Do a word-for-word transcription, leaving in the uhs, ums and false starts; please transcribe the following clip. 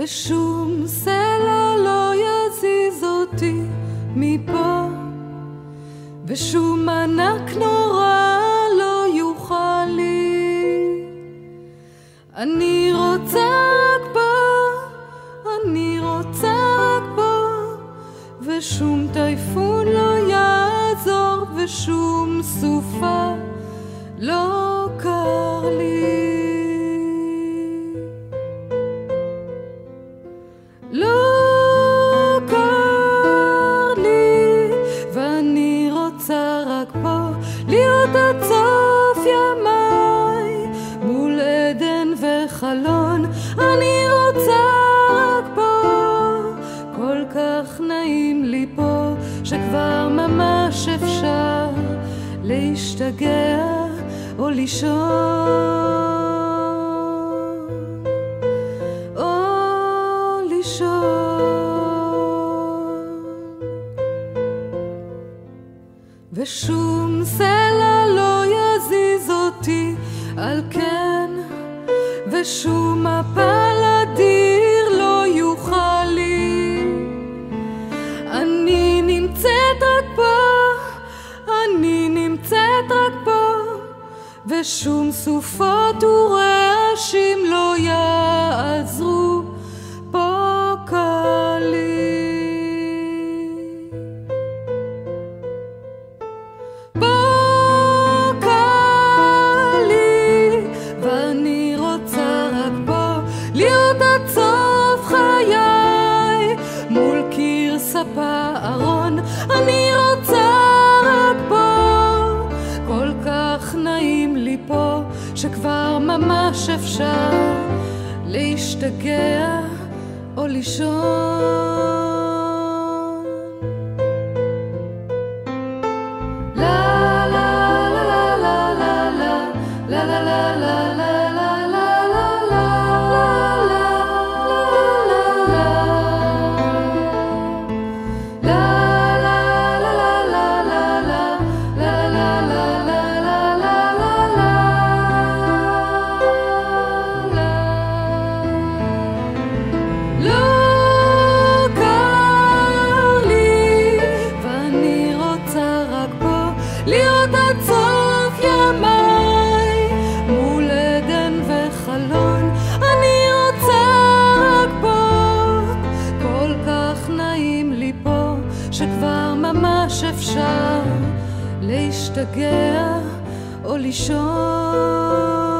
ושום סלע לא יזיז אותי מפה, ושום ענק נורא לא יוכל לי. אני רוצה רק בו, אני רוצה רק בו, ושום טייפון לא יעזור, ושום סופה לא קר לי. לא קר לי, ואני רוצה רק בו להיות עד סוף ימיי, מול עדן וחלון. אני רוצה רק בו, כל כך נעים לי פה, שכבר ממש אפשר להשתגע או לישון. ושום סלע לא יזיז אותי על כן, ושום מפל אדיר לא יוכל לי. אני נמצאת רק פה, אני נמצאת רק פה, ושום סופות ורעשים לא יעזרו, פה קל לי. בארון אני רוצה רק פה, כל כך נעים לי פה, שכבר ממש אפשר להשתגע או לישון. לה לה לה לה לה לה לה לה לה לה לה אפשר להשתגע או לישון.